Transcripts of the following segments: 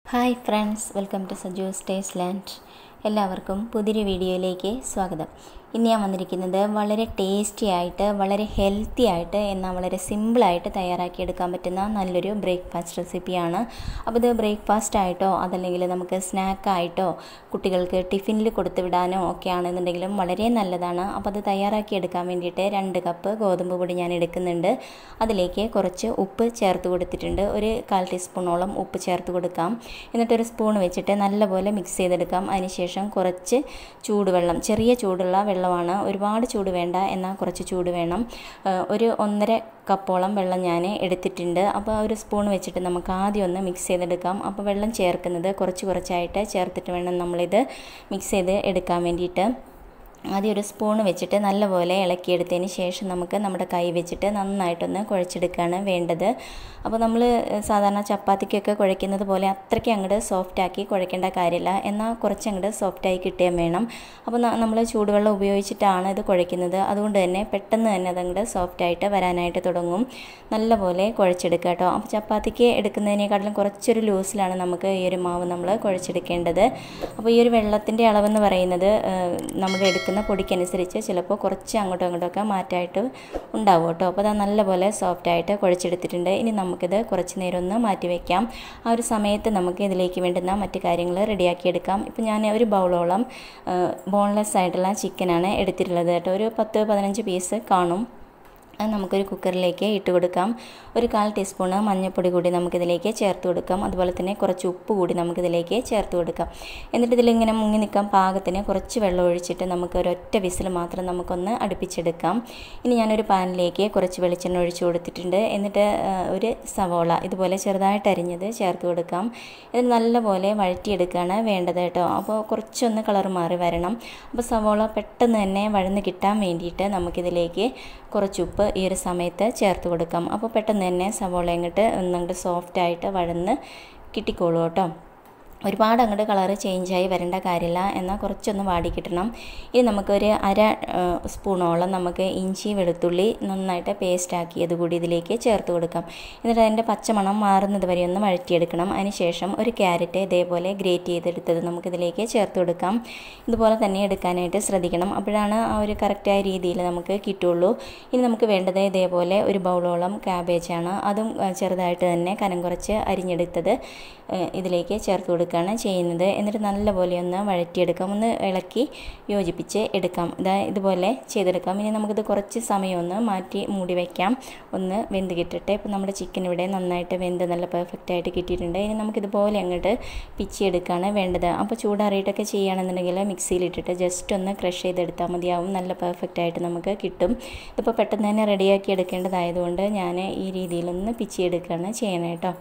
Hi friends, welcome to Saju's taste land. എല്ലാവർക്കും പുതിയൊരു വീഡിയോയിലേക്ക് സ്വാഗതം. ഇന്ന് ഞാൻ വന്നിരിക്കുന്നത് വളരെ ടേസ്റ്റി ആയിട്ട്, വളരെ ഹെൽത്തി ആയിട്ട്, എന്നാൽ വളരെ സിമ്പിളായിട്ട് തയ്യാറാക്കിയെടുക്കാൻ പറ്റുന്ന നല്ലൊരു ബ്രേക്ക്ഫാസ്റ്റ് റെസിപ്പിയാണ്. അപ്പോൾ ഇത് ബ്രേക്ക്ഫാസ്റ്റ് ആയിട്ടോ അതല്ലെങ്കിൽ നമുക്ക് സ്നാക്കായിട്ടോ കുട്ടികൾക്ക് ടിഫിനിൽ കൊടുത്തു വിടാനോ ഒക്കെ ആണെന്നുണ്ടെങ്കിലും വളരെ നല്ലതാണ്. അപ്പോൾ അത് തയ്യാറാക്കിയെടുക്കാൻ വേണ്ടിയിട്ട് 2 കപ്പ് ഗോതമ്പ് പൊടി ഞാൻ എടുക്കുന്നുണ്ട്. അതിലേക്ക് കുറച്ച് ഉപ്പ് ചേർത്ത് കൊടുത്തിട്ടുണ്ട്. ഒരു 1/4 ടീസ്പൂണോളം ഉപ്പ് ചേർത്ത് കൊടുക്കാം. എന്നിട്ടൊരു സ്പൂൺ വെച്ചിട്ട് നല്ലപോലെ മിക്സ് ചെയ്തെടുക്കാം. അതിനുശേഷം കുറച്ച് ചൂടുവെള്ളം, ചെറിയ ചൂടുള്ള വെള്ളമാണ്, ഒരുപാട് ചൂട് വേണ്ട, എന്നാൽ കുറച്ച് ചൂട് വേണം. ഒരു 1.5 കപ്പോളം വെള്ളം ഞാൻ എടുത്തിട്ടുണ്ട്. അപ്പോൾ ഒരു സ്പൂൺ വെച്ചിട്ട് നമുക്ക് ആദ്യം ഒന്ന് മിക്സ് ചെയ്തെടുക്കാം. അപ്പോൾ വെള്ളം ചേർക്കുന്നത് കുറച്ചായിട്ട് ചേർത്തിട്ട് വേണം നമ്മളിത് മിക്സ് ചെയ്ത് എടുക്കാൻ വേണ്ടിയിട്ട്. ആദ്യം ഒരു സ്പൂൺ വെച്ചിട്ട് നല്ലപോലെ ഇളക്കിയെടുത്തതിന് ശേഷം നമുക്ക് നമ്മുടെ കൈ വെച്ചിട്ട് നന്നായിട്ടൊന്ന് കുഴച്ചെടുക്കുകയാണ് വേണ്ടത്. അപ്പോൾ നമ്മൾ സാധാരണ ചപ്പാത്തിക്കൊക്കെ കുഴയ്ക്കുന്നത് പോലെ അത്രയ്ക്ക് അങ്ങോട്ട് സോഫ്റ്റാക്കി കുഴയ്ക്കേണ്ട കാര്യമില്ല, എന്നാൽ കുറച്ചങ്ങോട്ട് സോഫ്റ്റായി കിട്ടുകയും വേണം. അപ്പോൾ നമ്മൾ ചൂടുവെള്ളം ഉപയോഗിച്ചിട്ടാണ് ഇത് കുഴയ്ക്കുന്നത്, അതുകൊണ്ട് തന്നെ പെട്ടെന്ന് തന്നെ അതങ്ങോട്ട് സോഫ്റ്റായിട്ട് വരാനായിട്ട് തുടങ്ങും. നല്ലപോലെ കുഴച്ചെടുക്കുക കേട്ടോ. അപ്പോൾ ചപ്പാത്തിക്ക് എടുക്കുന്നതിനേക്കാട്ടിലും കുറച്ചൊരു ലൂസിലാണ് നമുക്ക് ഈ ഒരു മാവ് നമ്മൾ കുഴച്ചെടുക്കേണ്ടത്. അപ്പോൾ ഈ ഒരു വെള്ളത്തിൻ്റെ അളവെന്ന് പറയുന്നത് നമ്മൾ എടുക്കുന്ന പൊടിക്കനുസരിച്ച് ചിലപ്പോൾ കുറച്ച് അങ്ങോട്ടും ഇങ്ങോട്ടൊക്കെ മാറ്റമായിട്ട് ഉണ്ടാവും കേട്ടോ. അപ്പോൾ അത് നല്ലപോലെ സോഫ്റ്റായിട്ട് കുഴച്ചെടുത്തിട്ടുണ്ട്. ഇനി നമുക്കിത് കുറച്ച് നേരം ഒന്ന് മാറ്റി വയ്ക്കാം. ആ ഒരു സമയത്ത് നമുക്ക് ഇതിലേക്ക് വേണ്ടുന്ന മറ്റു കാര്യങ്ങൾ റെഡിയാക്കിയെടുക്കാം. ഇപ്പോൾ ഞാൻ ഒരു ബൗളോളം ബോൺലെസ് ആയിട്ടുള്ള ചിക്കനാണ് എടുത്തിട്ടുള്ളത് കേട്ടോ. ഒരു 10-15 പീസ് കാണും. അത് നമുക്കൊരു കുക്കറിലേക്ക് ഇട്ട് കൊടുക്കാം. ഒരു 1/4 ടീസ്പൂണ് മഞ്ഞൾപ്പൊടി കൂടി നമുക്കിതിലേക്ക് ചേർത്ത് കൊടുക്കാം. അതുപോലെ തന്നെ കുറച്ച് ഉപ്പ് കൂടി നമുക്കിതിലേക്ക് ചേർത്ത് കൊടുക്കാം. എന്നിട്ട് ഇതിലിങ്ങനെ മുങ്ങി നിൽക്കാൻ പാകത്തിന് കുറച്ച് വെള്ളം ഒഴിച്ചിട്ട് നമുക്ക് ഒരൊറ്റ വിസിൽ മാത്രം നമുക്കൊന്ന് അടുപ്പിച്ചെടുക്കാം. ഇനി ഞാനൊരു പാനിലേക്ക് കുറച്ച് വെളിച്ചെണ്ണ ഒഴിച്ച് കൊടുത്തിട്ടുണ്ട്. എന്നിട്ട് ഒരു സവോള ഇതുപോലെ ചെറുതായിട്ട് അരിഞ്ഞത് ചേർത്ത് കൊടുക്കാം. ഇത് നല്ലപോലെ വഴറ്റിയെടുക്കുകയാണ് വേണ്ടത് കേട്ടോ. അപ്പോൾ കുറച്ചൊന്ന് കളർ മാറി വരണം. അപ്പോൾ സവോള പെട്ടെന്ന് തന്നെ വഴന്ന് കിട്ടാൻ വേണ്ടിയിട്ട് നമുക്കിതിലേക്ക് കുറച്ച് ഉപ്പ് ഈ ഒരു സമയത്ത് ചേർത്ത് കൊടുക്കാം. അപ്പോൾ പെട്ടെന്ന് തന്നെ സവോള അങ്ങോട്ട് സോഫ്റ്റായിട്ട് വഴന്ന് കിട്ടിക്കോളൂ കേട്ടോ. ഒരുപാട് അങ്ങോട്ട് കളറ് ചേഞ്ചായി വരേണ്ട കാര്യമില്ല, എന്നാൽ കുറച്ചൊന്ന് വാടി കിട്ടണം. ഇനി നമുക്കൊരു 1/2 സ്പൂണോളം നമുക്ക് ഇഞ്ചി വെളുത്തുള്ളി നന്നായിട്ട് പേസ്റ്റാക്കിയത് കൂടി ഇതിലേക്ക് ചേർത്ത് കൊടുക്കാം. എന്നിട്ട് അതിൻ്റെ പച്ചമണം മാറുന്നത് വരെ ഒന്ന് വഴറ്റിയെടുക്കണം. അതിനുശേഷം ഒരു ക്യാരറ്റ് ഇതേപോലെ ഗ്രേറ്റ് ചെയ്തെടുത്തത് നമുക്കിതിലേക്ക് ചേർത്ത് കൊടുക്കാം. ഇതുപോലെ തന്നെ എടുക്കാനായിട്ട് ശ്രദ്ധിക്കണം, അപ്പോഴാണ് ആ ഒരു കറക്റ്റായ രീതിയിൽ നമുക്ക് കിട്ടുള്ളൂ. ഇനി നമുക്ക് വേണ്ടത് ഇതേപോലെ ഒരു ബൗളോളം ക്യാബേജാണ്. അതും ചെറുതായിട്ട് തന്നെ കനം കുറച്ച് അരിഞ്ഞെടുത്തത് ഇതിലേക്ക് ചേർത്ത് കൊടുക്കുകയാണ് ചെയ്യുന്നത്. എന്നിട്ട് നല്ലപോലെ ഒന്ന് വഴറ്റിയെടുക്കാം, ഒന്ന് ഇളക്കി യോജിപ്പിച്ച് എടുക്കാം. ഇതുപോലെ ചെയ്തെടുക്കാം. ഇനി നമുക്കിത് കുറച്ച് സമയം ഒന്ന് മാറ്റി മൂടി വയ്ക്കാം, ഒന്ന് വെന്ത് കിട്ടട്ടെ. ഇപ്പോൾ നമ്മുടെ ചിക്കൻ ഇവിടെ നന്നായിട്ട് വെന്ത് നല്ല പെർഫെക്റ്റ് ആയിട്ട് കിട്ടിയിട്ടുണ്ട്. ഇനി നമുക്കിതുപോലെ അങ്ങോട്ട് പിച്ചിയെടുക്കുകയാണ് വേണ്ടത്. അപ്പോൾ ചൂടാറിയിട്ടൊക്കെ ചെയ്യുകയാണെന്നുണ്ടെങ്കിൽ മിക്സിയിലിട്ടിട്ട് ജസ്റ്റ് ഒന്ന് ക്രഷ് ചെയ്തെടുത്താൽ മതിയാവും, നല്ല പെർഫെക്റ്റ് ആയിട്ട് നമുക്ക് കിട്ടും. ഇതിപ്പോൾ പെട്ടെന്ന് തന്നെ റെഡിയാക്കി എടുക്കേണ്ടതായതുകൊണ്ട് ഞാൻ ഈ രീതിയിലൊന്ന് പിച്ചിയെടുക്കുകയാണ് ചെയ്യണം കേട്ടോ.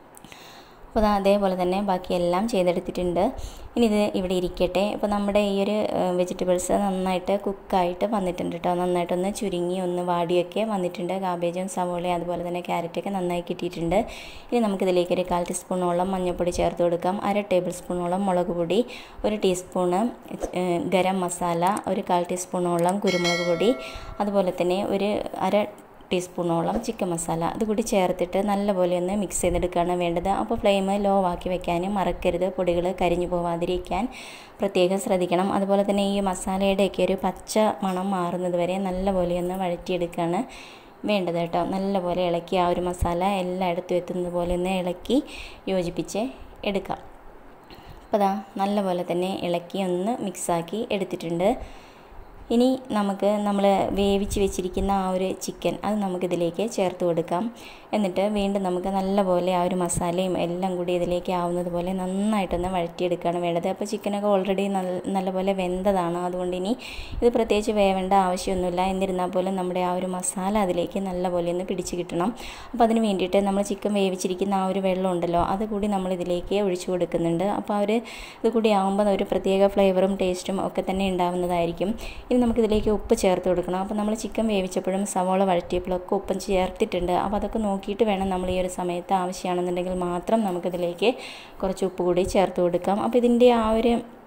അപ്പോൾ അതേപോലെ തന്നെ ബാക്കിയെല്ലാം ചെയ്തെടുത്തിട്ടുണ്ട്. ഇനി ഇത് ഇവിടെ ഇരിക്കട്ടെ. ഇപ്പോൾ നമ്മുടെ ഈ ഒരു വെജിറ്റബിൾസ് നന്നായിട്ട് കുക്കായിട്ട് വന്നിട്ടുണ്ട് കേട്ടോ. നന്നായിട്ടൊന്ന് ചുരുങ്ങി ഒന്ന് വാടിയൊക്കെ വന്നിട്ടുണ്ട്. കാബേജും സവോളയും അതുപോലെ തന്നെ ക്യാരറ്റൊക്കെ നന്നായി കിട്ടിയിട്ടുണ്ട്. ഇനി നമുക്കിതിലേക്ക് ഒരു 1/4 ടീസ്പൂണോളം മഞ്ഞൾപ്പൊടി ചേർത്ത് കൊടുക്കാം. 1/2 ടേബിൾ സ്പൂണോളം മുളക് പൊടി, 1 ടീസ്പൂണ് ഗരം മസാല, ഒരു 1/4 ടീസ്പൂണോളം കുരുമുളക് പൊടി, അതുപോലെ തന്നെ ഒരു 1/2 ടീസ്പൂണോളം ചിക്കൻ മസാല അതുകൂടി ചേർത്തിട്ട് നല്ലപോലെ ഒന്ന് മിക്സ് ചെയ്തെടുക്കുകയാണ് വേണ്ടത്. അപ്പോൾ ഫ്ലെയിം ലോ ആക്കി വെക്കാനും മറക്കരുത്, പൊടികൾ കരിഞ്ഞു പോവാതിരിക്കാൻ പ്രത്യേകം ശ്രദ്ധിക്കണം. അതുപോലെ തന്നെ ഈ മസാലയുടെയൊക്കെ ഒരു പച്ച മണം മാറുന്നത് വരെ നല്ലപോലെ ഒന്ന് വഴറ്റിയെടുക്കുകയാണ് വേണ്ടത് കേട്ടോ. നല്ലപോലെ ഇളക്കി ആ ഒരു മസാല എല്ലായിടത്തും എത്തുന്നത് പോലെ ഒന്ന് ഇളക്കി യോജിപ്പിച്ച് എടുക്കാം. അപ്പോൾ നല്ലപോലെ തന്നെ ഇളക്കി ഒന്ന് മിക്സാക്കി എടുത്തിട്ടുണ്ട്. ഇനി നമ്മൾ വേവിച്ച് വെച്ചിരിക്കുന്ന ആ ഒരു ചിക്കൻ അത് നമുക്കിതിലേക്ക് ചേർത്ത് കൊടുക്കാം. എന്നിട്ട് വീണ്ടും നമുക്ക് നല്ലപോലെ ആ ഒരു മസാലയും എല്ലാം കൂടി ഇതിലേക്ക് ആവുന്നത് പോലെ നന്നായിട്ടൊന്ന് വഴറ്റിയെടുക്കുകയാണ് വേണ്ടത്. അപ്പോൾ ചിക്കനൊക്കെ ഓൾറെഡി നല്ലപോലെ വെന്തതാണ്, അതുകൊണ്ട് ഇനി ഇത് പ്രത്യേകിച്ച് വേവേണ്ട ആവശ്യമൊന്നുമില്ല. എന്നിരുന്നാൽ പോലും നമ്മുടെ ആ ഒരു മസാല അതിലേക്ക് നല്ലപോലെ ഒന്ന് പിടിച്ച് കിട്ടണം. അപ്പോൾ അതിന് വേണ്ടിയിട്ട് നമ്മൾ ചിക്കൻ വേവിച്ചിരിക്കുന്ന ആ ഒരു വെള്ളം ഉണ്ടല്ലോ, അതുകൂടി നമ്മളിതിലേക്ക് ഒഴിച്ചു കൊടുക്കുന്നുണ്ട്. അപ്പോൾ ഇത് കൂടി ആകുമ്പോൾ ഒരു പ്രത്യേക ഫ്ലേവറും ടേസ്റ്റും ഒക്കെ തന്നെ ഉണ്ടാവുന്നതായിരിക്കും. ഇനി നമുക്കിതിലേക്ക് ഉപ്പ് ചേർത്ത് കൊടുക്കണം. അപ്പോൾ നമ്മൾ ചിക്കൻ വേവിച്ചപ്പോഴും സവോള വഴറ്റിയപ്പോഴൊക്കെ ഉപ്പ് ചേർത്തിട്ടുണ്ട്. അപ്പോൾ അതൊക്കെ നോക്കിയിട്ട് വേണം നമ്മൾ ഈ ഒരു സമയത്ത് ആവശ്യമാണെന്നുണ്ടെങ്കിൽ മാത്രം നമുക്കിതിലേക്ക് കുറച്ച് ഉപ്പ് കൂടി ചേർത്ത് കൊടുക്കാം. അപ്പോൾ ഇതിൻ്റെ ആ ഒരു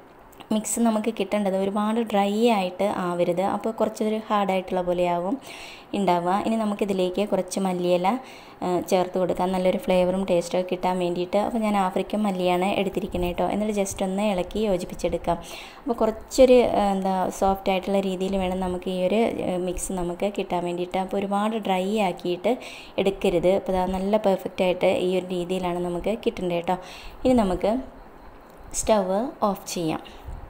മിക്സ് നമുക്ക് കിട്ടേണ്ടത് ഒരുപാട് ഡ്രൈ ആയിട്ട് ആവരുത്, അപ്പോൾ കുറച്ചൊരു ഹാർഡായിട്ടുള്ള പോലെയാവും ഉണ്ടാവുക. ഇനി നമുക്കിതിലേക്ക് കുറച്ച് മല്ലിയില ചേർത്ത് കൊടുക്കാം, നല്ലൊരു ഫ്ലേവറും ടേസ്റ്റൊക്കെ കിട്ടാൻ വേണ്ടിയിട്ട്. അപ്പോൾ ഞാൻ ആഫ്രിക്കൻ മല്ലിയാണ് എടുത്തിരിക്കുന്നത് കേട്ടോ. എന്നിട്ട് ജസ്റ്റ് ഒന്ന് ഇളക്കി യോജിപ്പിച്ചെടുക്കാം. അപ്പോൾ കുറച്ചൊരു സോഫ്റ്റ് ആയിട്ടുള്ള രീതിയിൽ വേണം നമുക്ക് ഈ ഒരു മിക്സ് നമുക്ക് കിട്ടാൻ വേണ്ടിയിട്ട്. അപ്പോൾ ഒരുപാട് ഡ്രൈ ആക്കിയിട്ട് എടുക്കരുത്. അപ്പോൾ നല്ല പെർഫെക്റ്റ് ആയിട്ട് ഈ ഒരു രീതിയിലാണ് നമുക്ക് കിട്ടേണ്ടത് കേട്ടോ. ഇനി നമുക്ക് സ്റ്റവ് ഓഫ് ചെയ്യാം.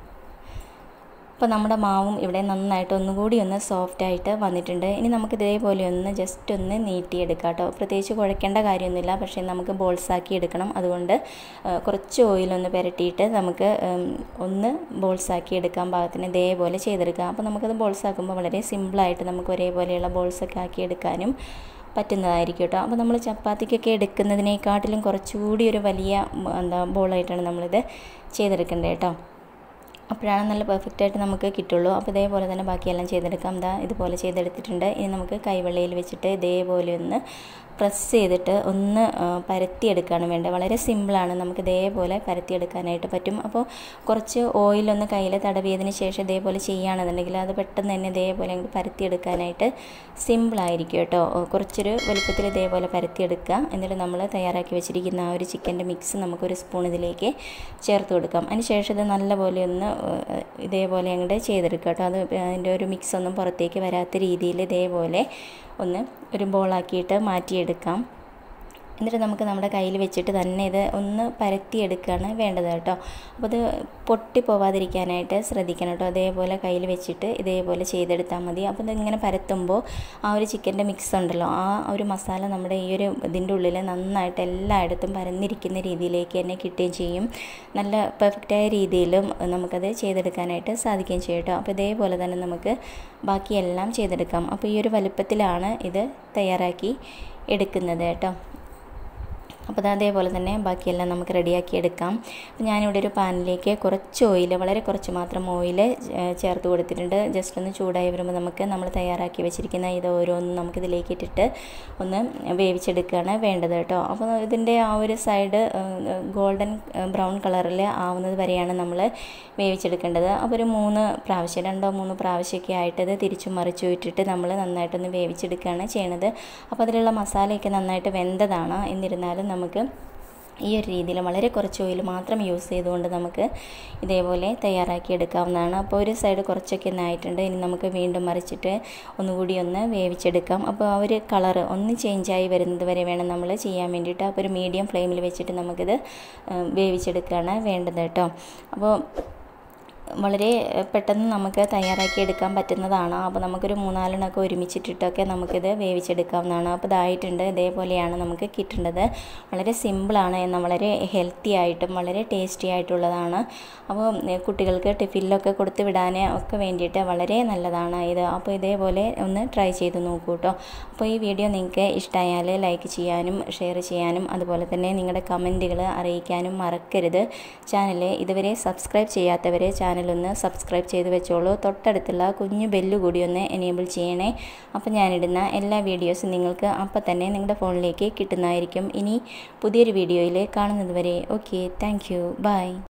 അപ്പോൾ നമ്മുടെ മാവും ഇവിടെ നന്നായിട്ട് ഒന്നുകൂടി ഒന്ന് സോഫ്റ്റായിട്ട് വന്നിട്ടുണ്ട്. ഇനി നമുക്ക് ഇതേപോലെ ഒന്ന് ജസ്റ്റ് ഒന്ന് നീട്ടിയെടുക്കാം കേട്ടോ. പ്രത്യേകിച്ച് കുഴക്കേണ്ട കാര്യമൊന്നുമില്ല, പക്ഷേ നമുക്ക് ബോൾസാക്കി എടുക്കണം. അതുകൊണ്ട് കുറച്ച് ഓയിലൊന്ന് പുരട്ടിയിട്ട് നമുക്ക് ഒന്ന് ബോൾസാക്കി എടുക്കാൻ പാകത്തിന് ഇതേപോലെ ചെയ്തെടുക്കാം. അപ്പോൾ നമുക്കത് ബോൾസാക്കുമ്പോൾ വളരെ സിമ്പിളായിട്ട് നമുക്ക് ഒരേപോലെയുള്ള ബോൾസൊക്കെ ആക്കി എടുക്കാനും പറ്റുന്നതായിരിക്കും കേട്ടോ. അപ്പോൾ നമ്മൾ ചപ്പാത്തിക്കൊക്കെ എടുക്കുന്നതിനേക്കാട്ടിലും കുറച്ചുകൂടി ഒരു വലിയ ബോളായിട്ടാണ് നമ്മളിത് ചെയ്തെടുക്കേണ്ടത് കേട്ടോ. അപ്പോഴാണ് നല്ല പെർഫെക്റ്റായിട്ട് നമുക്ക് കിട്ടുള്ളൂ. അപ്പോൾ ഇതേപോലെ തന്നെ ബാക്കിയെല്ലാം ചെയ്തെടുക്കാം. ഇതുപോലെ ചെയ്തെടുത്തിട്ടുണ്ട്. ഇനി നമുക്ക് കൈവെള്ളയിൽ വെച്ചിട്ട് ഇതേപോലെ ഒന്ന് പ്രസ് ചെയ്തിട്ട് ഒന്ന് പരത്തിയെടുക്കുകയാണ് വേണ്ടത്. വളരെ സിമ്പിളാണ്, നമുക്ക് ഇതേപോലെ പരത്തിയെടുക്കാനായിട്ട് പറ്റും. അപ്പോൾ കുറച്ച് ഓയിലൊന്ന് കയ്യിൽ തടവിയതിന് ശേഷം ഇതേപോലെ ചെയ്യുകയാണെന്നുണ്ടെങ്കിൽ അത് പെട്ടെന്ന് തന്നെ ഇതേപോലെ അങ്ങോട്ട് പരത്തിയെടുക്കാനായിട്ട് സിമ്പിളായിരിക്കും കേട്ടോ. കുറച്ചൊരു വലുപ്പത്തിൽ ഇതേപോലെ പരത്തിയെടുക്കുക. എന്നിട്ട് നമ്മൾ തയ്യാറാക്കി വെച്ചിരിക്കുന്ന ആ ഒരു ചിക്കൻ്റെ മിക്സ് നമുക്കൊരു സ്പൂൺ ഇതിലേക്ക് ചേർത്ത് കൊടുക്കാം. അതിന് ശേഷം ഇത് നല്ലപോലെ ഒന്ന് ഇതേപോലെ അങ്ങോട്ട് ചെയ്തെടുക്കുക കേട്ടോ. അത് അതിൻ്റെ ഒരു മിക്സ് ഒന്നും പുറത്തേക്ക് വരാത്ത രീതിയിൽ ഇതേപോലെ ഒന്ന് ഒരു ബോളാക്കിയിട്ട് മാറ്റിയെടുക്കാം. എന്നിട്ട് നമുക്ക് നമ്മുടെ കയ്യിൽ വെച്ചിട്ട് തന്നെ ഇത് ഒന്ന് പരത്തിയെടുക്കുകയാണ് വേണ്ടത് കേട്ടോ. അപ്പോൾ ഇത് പൊട്ടിപ്പോവാതിരിക്കാനായിട്ട് ശ്രദ്ധിക്കണം കേട്ടോ. അതേപോലെ കയ്യിൽ വെച്ചിട്ട് ഇതേപോലെ ചെയ്തെടുത്താൽ മതി. അപ്പോൾ ഇതിങ്ങനെ പരത്തുമ്പോൾ ആ ഒരു ചിക്കൻ്റെ മിക്സ് ഉണ്ടല്ലോ, ആ ഒരു മസാല നമ്മുടെ ഈ ഒരു ഇതിൻ്റെ ഉള്ളിൽ നന്നായിട്ട് എല്ലായിടത്തും പരന്നിരിക്കുന്ന രീതിയിലേക്ക് തന്നെ കിട്ടുകയും ചെയ്യും. നല്ല പെർഫെക്റ്റായ രീതിയിലും നമുക്കത് ചെയ്തെടുക്കാനായിട്ട് സാധിക്കുകയും ചെയ്യും കേട്ടോ. അപ്പോൾ ഇതേപോലെ തന്നെ നമുക്ക് ബാക്കിയെല്ലാം ചെയ്തെടുക്കാം. അപ്പോൾ ഈ ഒരു വലുപ്പത്തിലാണ് ഇത് തയ്യാറാക്കി എടുക്കുന്നത് കേട്ടോ. അപ്പോൾ അതേപോലെ തന്നെ ബാക്കിയെല്ലാം നമുക്ക് റെഡിയാക്കി എടുക്കാം. അപ്പോൾ ഞാനിവിടെ ഒരു പാനിലേക്ക് കുറച്ച് ഓയിൽ, വളരെ കുറച്ച് മാത്രം ഓയിൽ ചേർത്ത് കൊടുത്തിട്ടുണ്ട്. ജസ്റ്റ് ഒന്ന് ചൂടായി വരുമ്പോൾ നമുക്ക് നമ്മൾ തയ്യാറാക്കി വെച്ചിരിക്കുന്ന ഇത് ഓരോന്നും നമുക്കിതിലേക്ക് ഇട്ടിട്ട് ഒന്ന് വേവിച്ചെടുക്കുകയാണ് വേണ്ടത് കേട്ടോ. അപ്പോൾ ഇതിൻ്റെ ആ ഒരു സൈഡ് ഗോൾഡൻ ബ്രൗൺ കളറിൽ ആവുന്നത് വരെയാണ് നമ്മൾ വേവിച്ചെടുക്കേണ്ടത്. അപ്പോൾ ഒരു 2 പ്രാവശ്യമൊക്കെ ആയിട്ട് ഇത് തിരിച്ചും മറിച്ചും ഇട്ടിട്ട് നമ്മൾ നന്നായിട്ടൊന്ന് വേവിച്ചെടുക്കുകയാണ് ചെയ്യണത്. അപ്പോൾ അതിലുള്ള മസാലയൊക്കെ നന്നായിട്ട് വെന്തതാണ്. എന്നിരുന്നാലും നമുക്ക് ഈ ഒരു രീതിയിൽ വളരെ കുറച്ച് ഓയിൽ മാത്രം യൂസ് ചെയ്തുകൊണ്ട് നമുക്ക് ഇതേപോലെ തയ്യാറാക്കി എടുക്കാവുന്നതാണ്. അപ്പോൾ ഒരു സൈഡ് കുറച്ചൊക്കെ ഒന്നായിട്ടുണ്ട്. ഇനി നമുക്ക് വീണ്ടും മറിച്ചിട്ട് ഒന്നുകൂടി ഒന്ന് വേവിച്ചെടുക്കാം. അപ്പോൾ ആ ഒരു കളറ് ഒന്ന് ചേഞ്ചായി വരുന്നത് വരെ വേണം നമ്മൾ ചെയ്യാൻ വേണ്ടിയിട്ട്. അപ്പോൾ ഒരു മീഡിയം ഫ്ലെയിമിൽ വെച്ചിട്ട് നമുക്കിത് വേവിച്ചെടുക്കുകയാണ് വേണ്ടത് കേട്ടോ. അപ്പോൾ വളരെ പെട്ടെന്ന് നമുക്ക് തയ്യാറാക്കി എടുക്കാൻ പറ്റുന്നതാണ്. അപ്പോൾ നമുക്കൊരു 3-4 ഒരുമിച്ചിട്ടിട്ടൊക്കെ നമുക്കിത് വേവിച്ചെടുക്കാവുന്നതാണ്. അപ്പോൾ ഇതായിട്ടുണ്ട്. ഇതേപോലെയാണ് നമുക്ക് കിട്ടേണ്ടത്. വളരെ സിമ്പിളാണ്, എന്നാൽ വളരെ ഹെൽത്തി ആയിട്ടും വളരെ ടേസ്റ്റി ആയിട്ടുള്ളതാണ്. അപ്പോൾ കുട്ടികൾക്ക് ടിഫിനിലൊക്കെ കൊടുത്ത് വിടാൻ ഒക്കെ വേണ്ടിയിട്ട് വളരെ നല്ലതാണ് ഇത്. അപ്പോൾ ഇതേപോലെ ഒന്ന് ട്രൈ ചെയ്ത് നോക്കൂ കേട്ടോ. അപ്പോൾ ഈ വീഡിയോ നിങ്ങൾക്ക് ഇഷ്ടമായാൽ ലൈക്ക് ചെയ്യാനും ഷെയർ ചെയ്യാനും അതുപോലെ തന്നെ നിങ്ങളുടെ കമൻറ്റുകൾ അറിയിക്കാനും മറക്കരുത്. ചാനൽ ഇതുവരെ സബ്സ്ക്രൈബ് ചെയ്യാത്തവരെ ചാനലൊന്ന് സബ്സ്ക്രൈബ് ചെയ്ത് വെച്ചോളൂ. തൊട്ടടുത്തുള്ള കുഞ്ഞു ബെല്ല് കൂടി ഒന്ന് എനേബിൾ ചെയ്യണേ. അപ്പോൾ ഞാനിടുന്ന എല്ലാ വീഡിയോസും നിങ്ങൾക്ക് അപ്പം തന്നെ നിങ്ങളുടെ ഫോണിലേക്ക് കിട്ടുന്നതായിരിക്കും. ഇനി പുതിയൊരു വീഡിയോയിൽ കാണുന്നത് വരെ ഓക്കെ, താങ്ക് യു, ബൈ.